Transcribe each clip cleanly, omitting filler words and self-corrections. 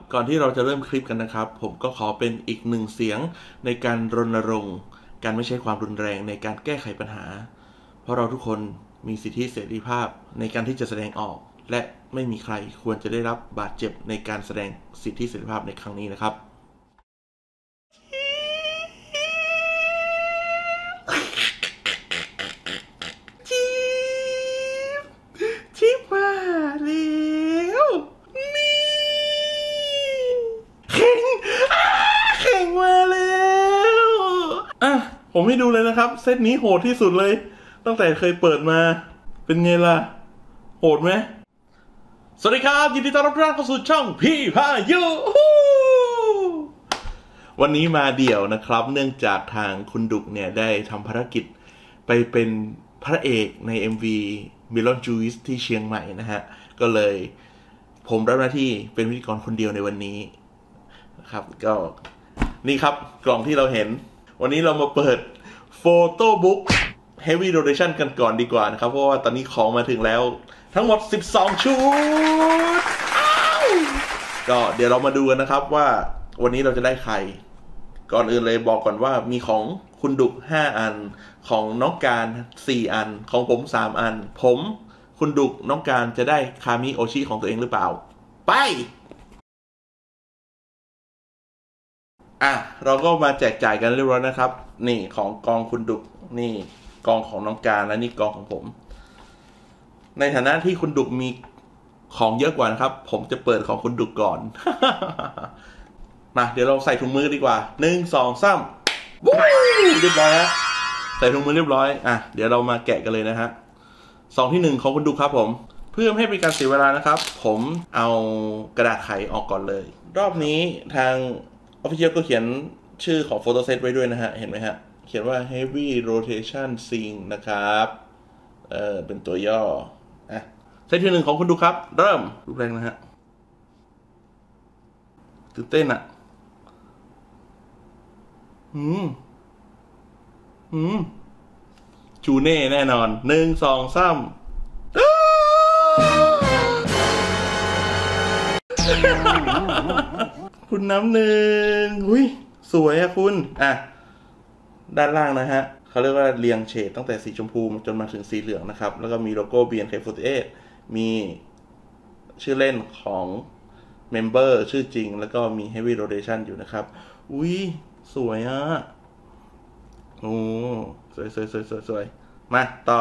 ก่อนที่เราจะเริ่มคลิปกันนะครับผมก็ขอเป็นอีกหนึ่งเสียงในการรณรงค์การไม่ใช้ความรุนแรงในการแก้ไขปัญหาเพราะเราทุกคนมีสิทธิเสรีภาพในการที่จะแสดงออกและไม่มีใครควรจะได้รับบาดเจ็บในการแสดงสิทธิเสรีภาพในครั้งนี้นะครับชิปมาแล้วนี่เข่งมาแล้วผมให้ดูเลยนะครับเซตนี้โหดที่สุดเลยตั้งแต่เคยเปิดมาเป็นไงล่ะโหดไหมสวัสดีครับยินดีต้อนรับทุกท่านเข้าสู่ช่องพี่พายุวันนี้มาเดี่ยวนะครับเนื่องจากทางคุณดุกเนี่ยได้ทำภารกิจไปเป็นพระเอกใน MV Melon Juice ที่เชียงใหม่นะฮะก็เลยผมรับหน้าที่เป็นพิธีกรคนเดียวในวันนี้นะครับก็นี่ครับกล่องที่เราเห็นวันนี้เรามาเปิดโฟโต้บุ๊ก Heavy Rotation กันก่อนดีกว่านะครับเพราะว่าตอนนี้ของมาถึงแล้วทั้งหมด12ชุดก็เดี๋ยวเรามาดูกันนะครับว่าวันนี้เราจะได้ใครก่อนอื่นเลยบอกก่อนว่ามีของคุณดุก5อันของน้องการ4อันของผม3อันผมคุณดุกน้องการจะได้คามิโอชิของตัวเองหรือเปล่าไปเราก็มาแจกจ่ายกันเรียบร้อยนะครับนี่ของกองคุณดุกนี่กองของน้องการและนี่กองของผมในฐานะที่คุณดุกมีของเยอะกว่านะครับผมจะเปิดของคุณดุกก่อน มาเดี๋ยวเราใส่ถุงมือดีกว่า1 2 3วู้เรียบร้อยแล้วใส่ถุงมือเรียบร้อยเดี๋ยวเรามาแกะกันเลยนะฮะซองที่1ของคุณดุกครับผมเพื่อไม่ให้เป็นการเสียเวลานะครับผมเอากระดาษไขออกก่อนเลยรอบนี้ทาง Official ก็เขียนชื่อของโฟโต้เซตไว้ด้วยนะฮะเห็นไหมฮะเขียนว่า Heavy Rotation Sing นะครับเป็นตัวย่อเซตที่1ของคุณดุกครับเริ่มรูปแรกนะฮะตื่นเต้นจูเน่แน่นอน1 2 3คุณน้ำหนึ่งสวยอะคุณด้านล่างนะฮะเขาเรียกว่าเรียงเฉดตั้งแต่สีชมพูจนมาถึงสีเหลืองนะครับแล้วก็มีโลโก้ BNK48 มีชื่อเล่นของเมมเบอร์ชื่อจริงแล้วก็มี Heavy Rotation อยู่นะครับสวยอ่ะโอ้สวยมาต่อ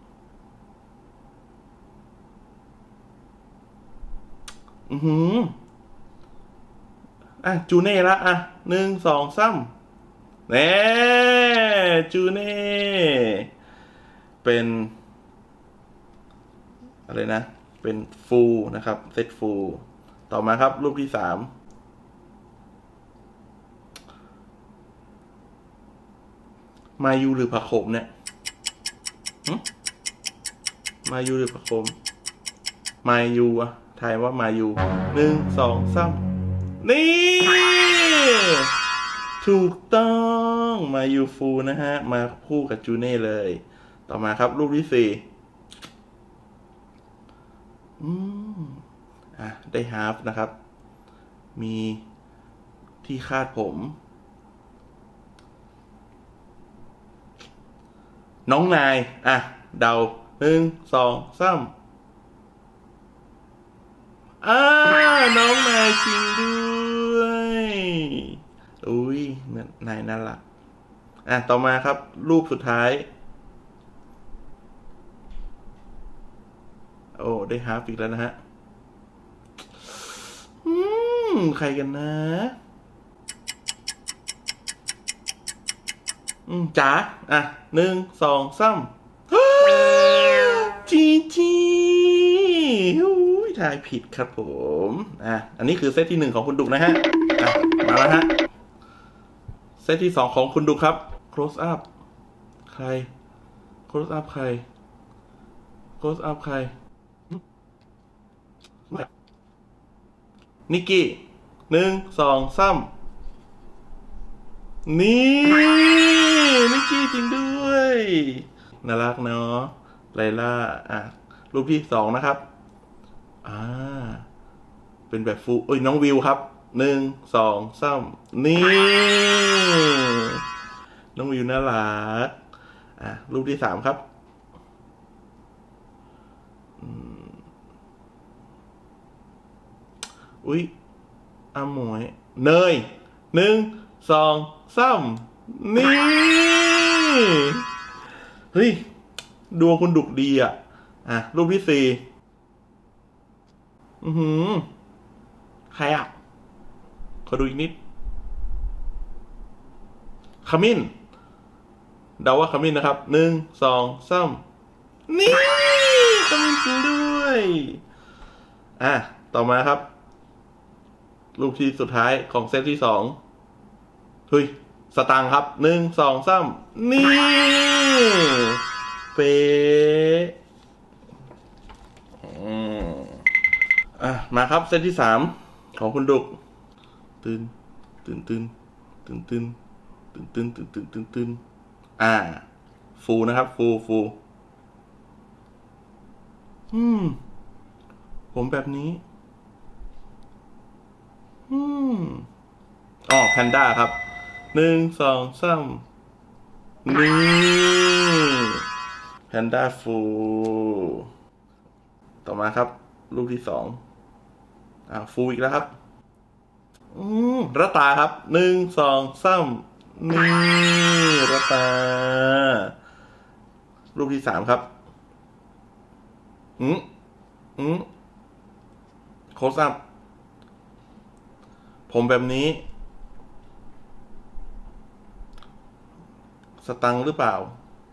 จูเน่ละ1 2 3เน่จูเน่เป็นอะไรนะเป็นฟูลนะครับเซตฟูลต่อมาครับรูปที่3มายูหรือผักโขมเนี่ยมายูหรือผักโขมมายูทายว่ามายู1 2 3นี่ถูกต้องมายูฟูลนะฮะมาคู่กับจูเน่เลยต่อมาครับรูปที่4ได้ฮาล์ฟนะครับมีที่คาดผมน้องนายเดา1 2 3น้องนายจริงด้วยนายน่ารักต่อมาครับรูปสุดท้ายได้ฮาล์ฟอีกแล้วนะฮะใครกันนะจ๋า1 2 3จีทายผิดครับผมอันนี้คือเซตที่1ของคุณดุกนะฮะมาแล้วฮะเซตที่2ของคุณดุกครับ close up ใคร close up ใคร close up ใครนิกกี้1 2 3นี่นิกกี้จริงด้วยน่ารักเนาะไลล่ารูปที่2นะครับเป็นแบบฟูน้องวิวครับ 1 2 3นี่น้องวิวน่ารักรูปที่3ครับอุ๊ยหมวยเนย1 2 3นี่เฮ้ยดวงคุณดุกดีรูปที่4ใครขอดูอีกนิดขมิ้นเดาว่าขมิ้นนะครับ1 2 3นี่ขมิ้นจริงด้วยต่อมาครับรูปที่สุดท้ายของเซตที่2เฮ้ยสตางค์ครับ1 2 3นี่เป๊ะมาครับเซตที่3ของคุณดุกตื่นฟูนะครับฟูผมแบบนี้แพนด้าครับ1 2 3นี่แพนด้าฟูต่อมาครับรูปที่2ฟูอีกแล้วครับรัตตาครับ1 2 3นี่รัตตารูปที่3ครับโคสอัพผมแบบนี้สตังหรือเปล่า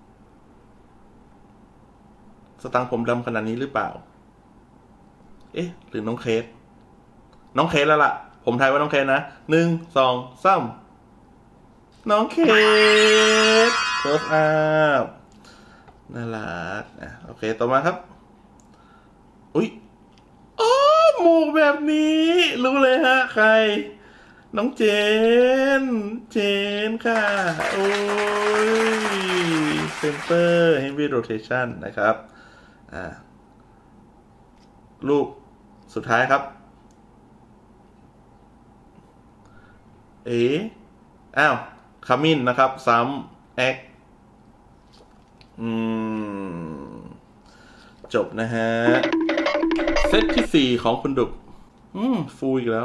สตังผมดำขนาดนี้หรือเปล่าหรือน้องเคสแล้วล่ะผมทายว่าน้องเคสนะ1 2 3น้องเคสโคสอัพน่ารักโอเคต่อมาครับอุ๊ยหมูแบบนี้รู้เลยฮะใครน้องเจนค่ะโอ้ยเซนเตอร์เฮฟวี่โรเทชันนะครับรูปสุดท้ายครับขมิ้นนะครับซ้ำแอคจบนะฮะเซตที่4ของคุณดุกฟูอีกแล้ว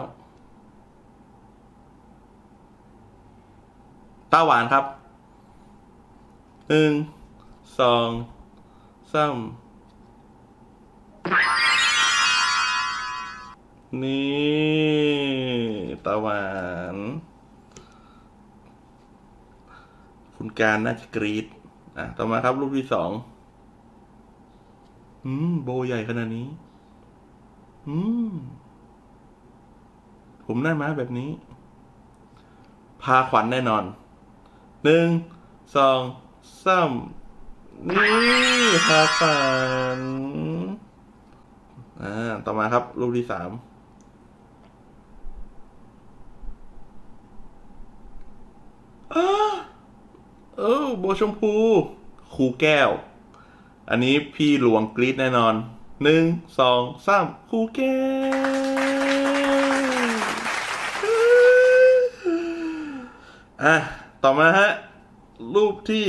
ตาหวานครับ1 2 3นี่ตาหวานคุณการน่าจะกรี๊ดต่อมาครับรูปที่2โบใหญ่ขนาดนี้ผมหน้าม้าแบบนี้พาขวัญแน่นอน1 2 3นี่พาขวัญต่อมาครับรูปที่3โบชมพูครูแก้วอันนี้พี่หลวงกรี๊ดแน่นอน1 2 3ครูแก้วต่อมาฮะรูปที่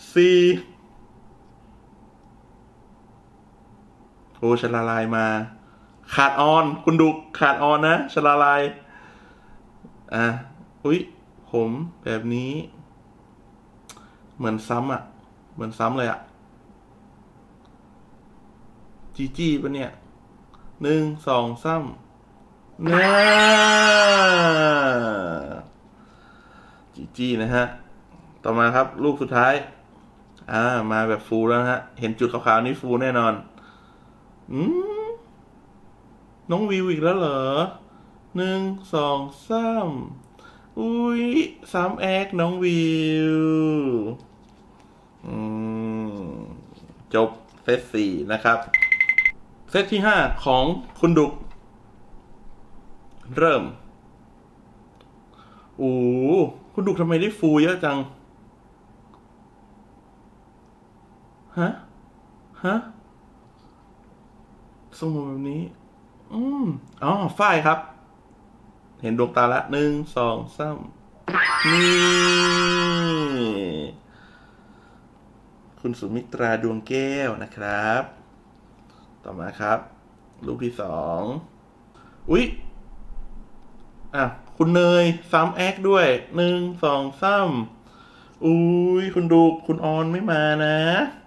4ชลาลายมาขาดออนคุณดุขาดออนนะชลาลายผมแบบนี้เหมือนซ้ำเหมือนซ้ำเลยจีปะเนี่ย1 2 3จีนะฮะต่อมาครับรูปสุดท้ายมาแบบฟูแล้วนะฮะเห็นจุดขาวๆนี้ฟูแน่นอนน้องวิวอีกแล้วเหรอ1 2 3อุ้ย3แอคน้องวิวจบเซต4นะครับเซตที่5ของคุณดุกเริ่มคุณดุกทำไมได้ฟูเยอะจังฮะทรงแบบนี้ฝ้ายครับเห็นดวงตาละ1 2 3นี่คุณสุมิตราดวงแก้วนะครับต่อมาครับรูปที่2อุ๊ยคุณเนยซ้ำแอคด้วย1 2 3อุ้ยคุณดูคุณออนไม่มานะ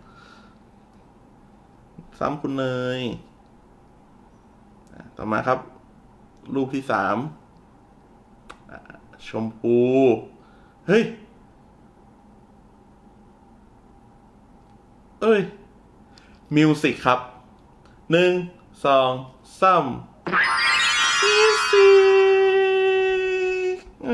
ซ้ำคุณเนยต่อมาครับรูปที่3ชมพูเฮ้ยมิวสิกครับ1 2 3มิวสิก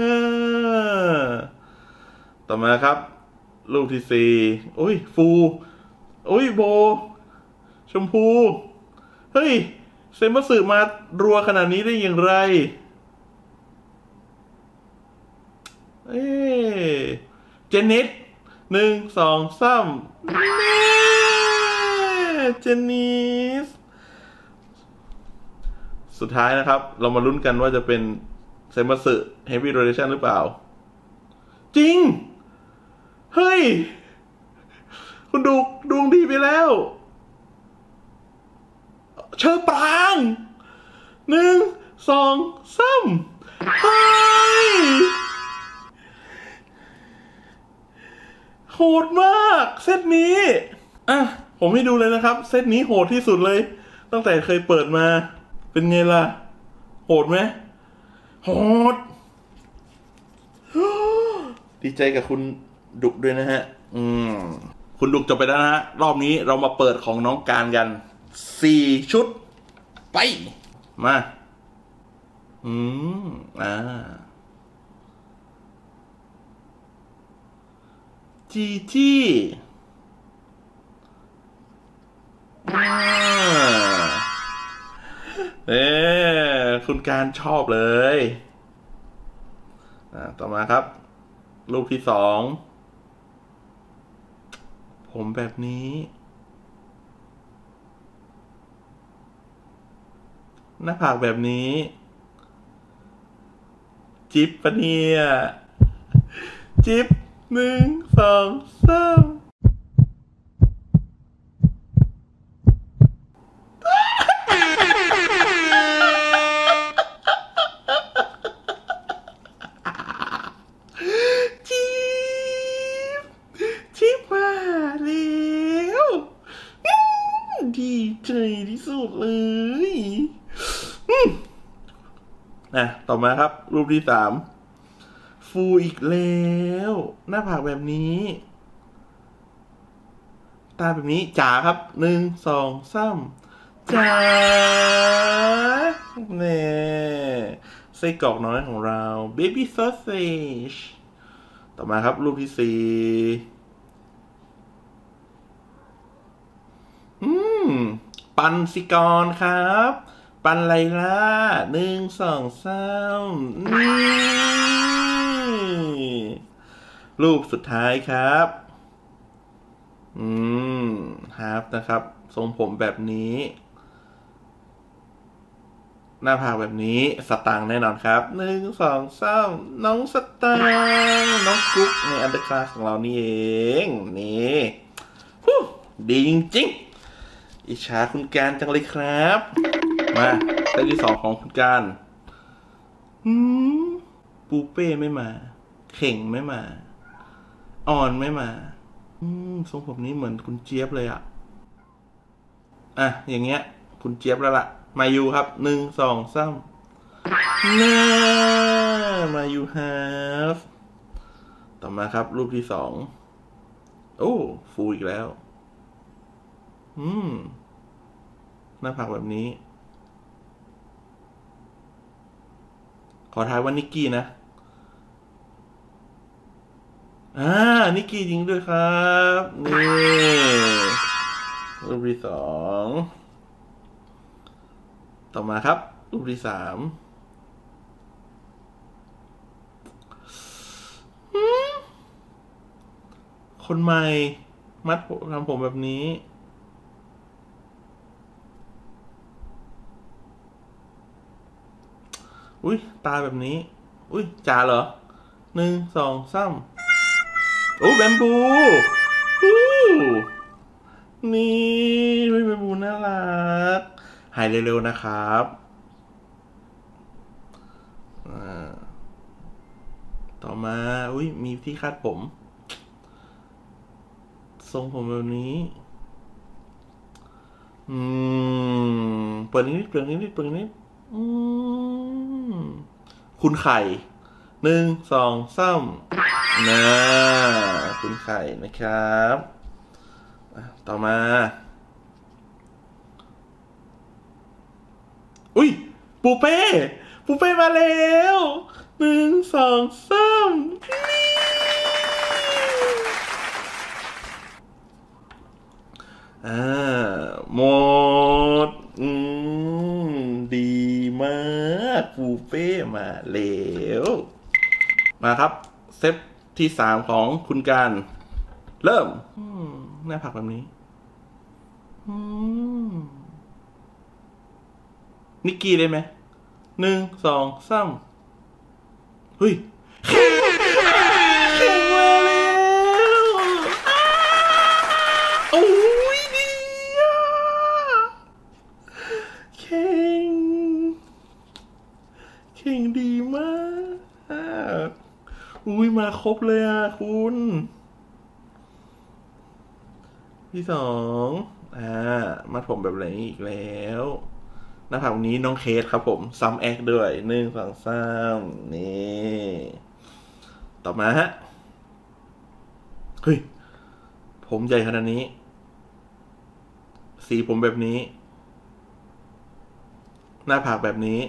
ต่อมาครับรูปที่4ฟูโบชมพูเฮ้ยเซนมาสึมารัวขนาดนี้ได้อย่างไรเจนนิส1 2 3เจนนิสสุดท้ายนะครับเรามาลุ้นกันว่าจะเป็นเซนมาสึเฮฟวี่โรเทชันหรือเปล่าจริงเฮ้ยคุณดูดวงดีไปแล้วเชอปราง1 2 3เฮ้ยโหดมากเซตนี้ผมให้ดูเลยนะครับเซตนี้โหดที่สุดเลยตั้งแต่เคยเปิดมาเป็นไงล่ะโหดไหมโหดดีใจกับคุณดุกด้วยนะฮะคุณดุกจบไปแล้วนะฮะรอบนี้เรามาเปิดของน้องการกัน4 ชุดไปมาจีจี้คุณการชอบเลยต่อมาครับรูปที่2ผมแบบนี้หน้าผากแบบนี้จิ๊บปะเนี่ยจิ๊บ1 2 3จิ๊บมาแล้วดีใจที่สุดเลยต่อมาครับรูปที่3ฟูอีกแล้วหน้าผากแบบนี้ตาแบบนี้จ๋าครับ1 2 3จ๋าเน่ไส้กรอกน้อยของเรา baby sausage ต่อมาครับรูปที่4ปันสิกรครับปันไลล่า1 2 3นี่รูปสุดท้ายครับฮาร์ฟนะครับทรงผมแบบนี้หน้าผากแบบนี้สตางค์แน่นอนครับ1 2 3น้องสตางค์น้องกุ๊กในอันเดอร์คลาสของเรานี่เองนี่ดีจริงๆอิจฉาคุณการจังเลยครับมาเซตที่2ของคุณการปูเป้ไม่มาเข่งไม่มาอ่อนไม่มาทรงผมนี้เหมือนคุณเจี๊ยบเลยอย่างเงี้ยคุณเจี๊ยบแล้วล่ะมายูครับ1 2 3มายูฮาฟต่อมาครับรูปที่2ฟูอีกแล้วหน้าผากแบบนี้ขอทายว่านิกกี้นะนิกกี้จริงด้วยครับนี่รูปที่2ต่อมาครับรูปที่3คนใหม่มัดทำผมแบบนี้อุ้ยตาแบบนี้อุ้ยจ่าเหรอ1 2 3โอ้แบมบูอู้นี่อุ้ยแบมบูน่ารักหายเร็วๆนะครับต่อมาอุ้ยมีที่คาดผมทรงผมแบบนี้เปิดนิดคุณไข่1 2 3นะคุณไข่นะครับต่อมาอุ้ยปูเป้มาแล้ว1 2 3หมดดีมากปูเป้มาแล้วมาครับเซตที่3ของคุณการเริ่มหน้าผักแบบนี้นิกกี้ได้ไหม1 2 3เฮ้ยเข่งมาแล้วโอ้ยดีอ่ะเข่งดีมากอุ้ยมาครบเลยอ่ะคุณที่2มาผมแบบไหนอีกแล้วหน้าผากนี้น้องเคสครับผมซัมแอคด้วย1 2 3นี่ต่อมาฮะเฮ้ยผมใหญ่ขนาดนี้สีผมแบบนี้หน้าผากแบบนี้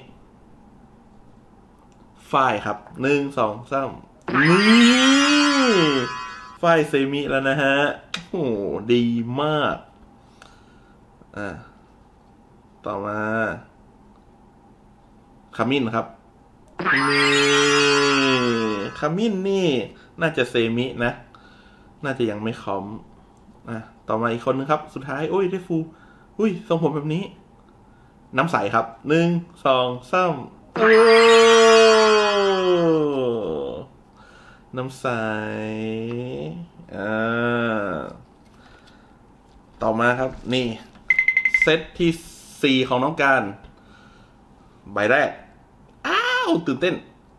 ฝ้ายครับ1 2 3นี่ฝ้ายเซมิแล้วนะฮะโอ้ดีมากต่อมาขมิ้นครับนี่ขมิ้นนี่น่าจะเซมินะน่าจะยังไม่คอมต่อมาอีกคนนึงครับสุดท้ายโอ้ยได้ฟูอุ้ยทรงผมแบบนี้น้ำใสครับ1 2 3โอ้น้ำใสต่อมาครับนี่เซตที่4ของน้องการใบแรกตื่นเต้น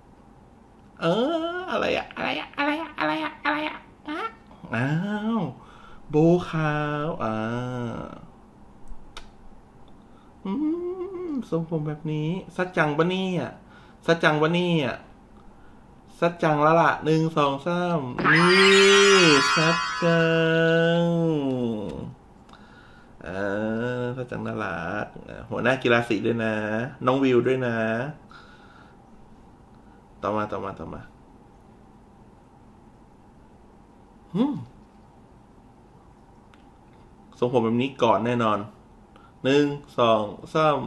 อะไรอะโบขาวทรงผมแบบนี้สัจจังปะเนี่ยสัจจังแล้วล่ะ1 2 3นี่สัจจังสัจจังน่ารักหัวหน้ากีฬาสีด้วยนะน้องวิวด้วยนะต่อมาทรงผมแบบนี้ก่อนแน่นอน1 2 3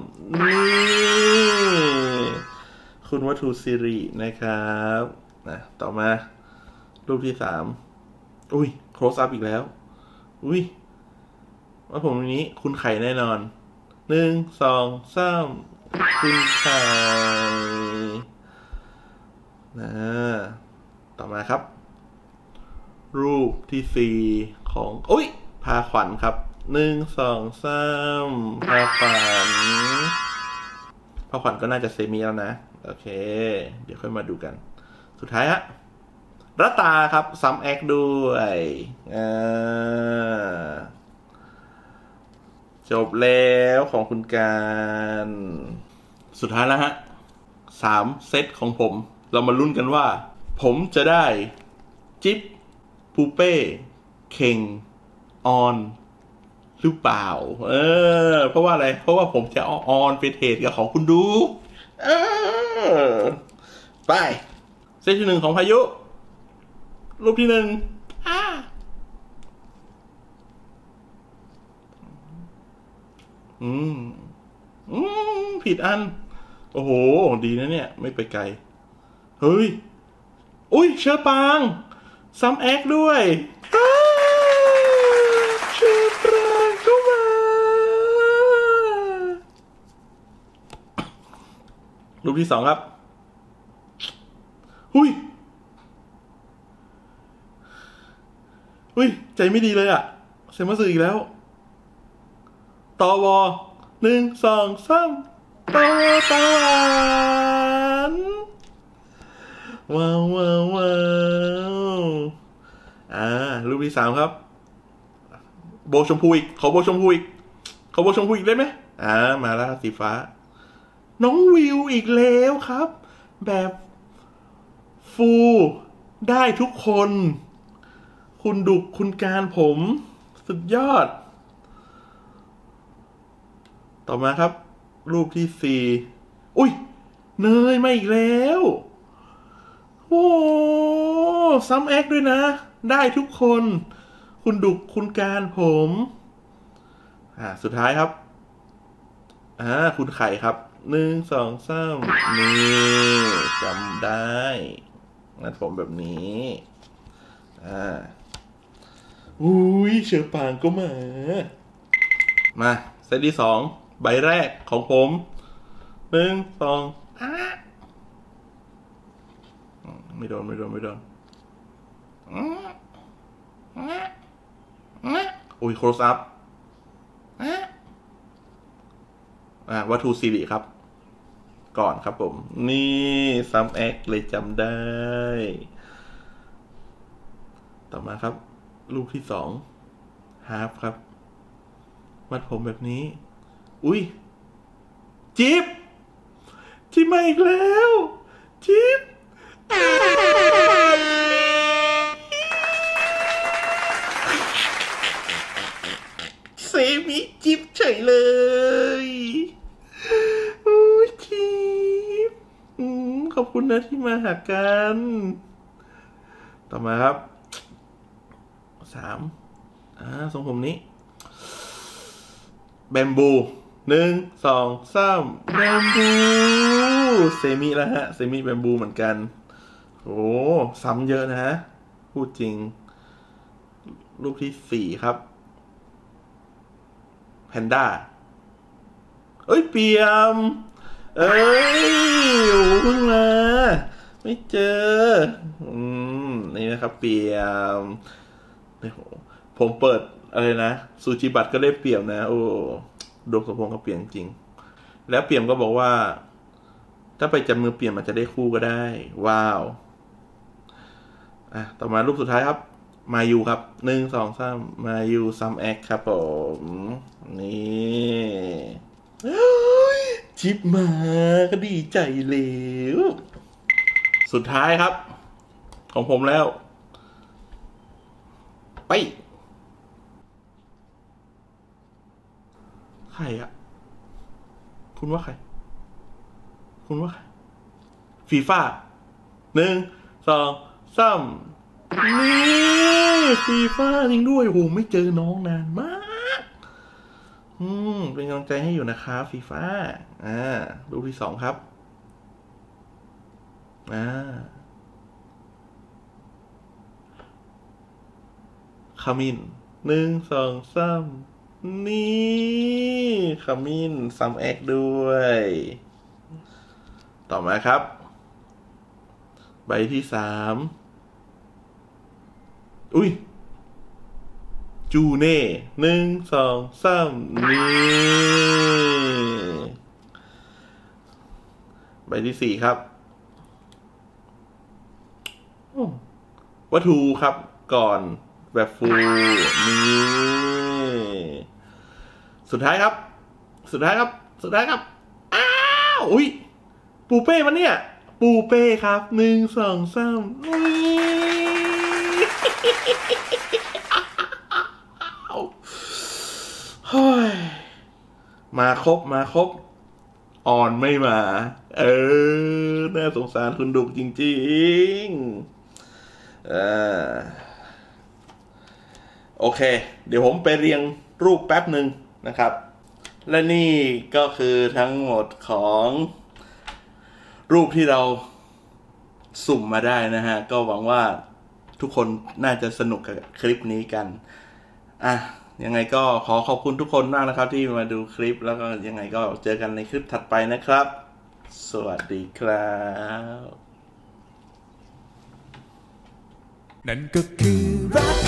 นี่คุณวัตถุสิรินะครับต่อมารูปที่3อุ้ยโคลสอัพอีกแล้วอุ้ยว่าผมนี้คุณไข่แน่นอน1 2 3คุณไข่ต่อมาครับรูปที่4ของอุ้ยพาขวัญครับ1 2 3พาขวัญก็น่าจะเซมิแล้วนะโอเคเดี๋ยวค่อยมาดูกันสุดท้ายฮะรัตตาครับซัมแอคด้วยจบแล้วของคุณการสุดท้ายแล้วฮะ3เซตของผมเรามาลุ้นกันว่าผมจะได้จิ๊บปูเป้เข่งออนหรือเปล่าเพราะว่าอะไรเพราะว่าผมจะเอาออนไปเทรดกับของคุณดูไปเซตที่1ของพายุรูปที่1ผิดอันโอ้โหดีนะเนี่ยไม่ไปไกลเฮ้ยอุ้ยเชอปางซัมแอคด้วยเชอปางก็มารูปที่2ครับหุ้ยใจไม่ดีเลยอะเซมาสึอีกแล้วตว1 2 3ตวตะวันว้าวรูปที่3ครับโบชมพูอีกขอโบชมพูอีกได้ไหมมาแล้วสีฟ้าน้องวิวอีกแล้วครับแบบฟูได้ทุกคนคุณดุกคุณการผมสุดยอดต่อมาครับรูปที่4อุ้ยเนยมาอีกแล้วโอ้ซ้ำแอคด้วยนะได้ทุกคนคุณดุกคุณการผมสุดท้ายครับคุณไข่ครับ1 2 3นี่จำได้นะผมแบบนี้อุ้ยเชอปางก็มาเซตที่2ใบแรกของผม1 2ไม่โดนอุ้ยโคลสอัพวัตถุสิริครับก่อนครับผมนี่ซัมแอคเลยจำได้ต่อมาครับรูปที่2ฮาร์ฟครับมัดผมแบบนี้อุ้ยจิ๊บมาอีกแล้วจิ๊บเซมิจิ๊บเฉยเลยอุ้ยจิ๊บขอบคุณนะที่มาหากันต่อมาครับ3ทรงผมนี้แบมบู1 2 3แบมบูเซมิแล้วฮะเซมิแบมบูเหมือนกันโอ้ซ้ำเยอะนะฮะพูดจริงรูปที่4ครับแพนด้าเปียมเเพิ่งมาไม่เจอนี่นะครับเปียมผมเปิดอะไรนะซูจิบัตรก็ได้เปี่ยมนะโอ้ดวงสมพงษ์ก็เปลี่ยนจริงแล้วเปี่ยมก็บอกว่าถ้าไปจับมือเปี่ยมมันจะได้คู่ก็ได้ว้าวต่อมารูปสุดท้ายครับมายูครับ1 2 3มายูซัมแอคครับผมนี่ชิปมาก็ดีใจแล้วสุดท้ายครับของผมแล้วไปใครอะคุณว่าใครฟีฟ่า1 2 3นี่ฟีฟ่าจริงด้วยโหไม่เจอน้องนานมากเป็นกำลังใจให้อยู่นะครับฟีฟ่ารูปที่2ครับขมิ้น1 2 3นี่ขมิ้นซัมแอคด้วยต่อมาครับใบที่3อุ้ยจูเน่1 2 3นี่ใบที่4ครับวัตถุครับก่อนแบบฟูนี่สุดท้ายครับอ้าวอุ้ยปูเป้มันเนี่ยปูเป้ครับ1 2 3มาครบอ่อนไม่มาน่าสงสารคุณดุกจริงๆโอเคเดี๋ยวผมไปเรียงรูปแป๊บหนึ่งนะครับและนี่ก็คือทั้งหมดของรูปที่เราสุ่มมาได้นะฮะก็หวังว่าทุกคนน่าจะสนุกกับคลิปนี้กันยังไงก็ขอขอบคุณทุกคนมากนะครับที่มาดูคลิปแล้วก็ยังไงก็เจอกันในคลิปถัดไปนะครับสวัสดีครับนั่นก็คือรัก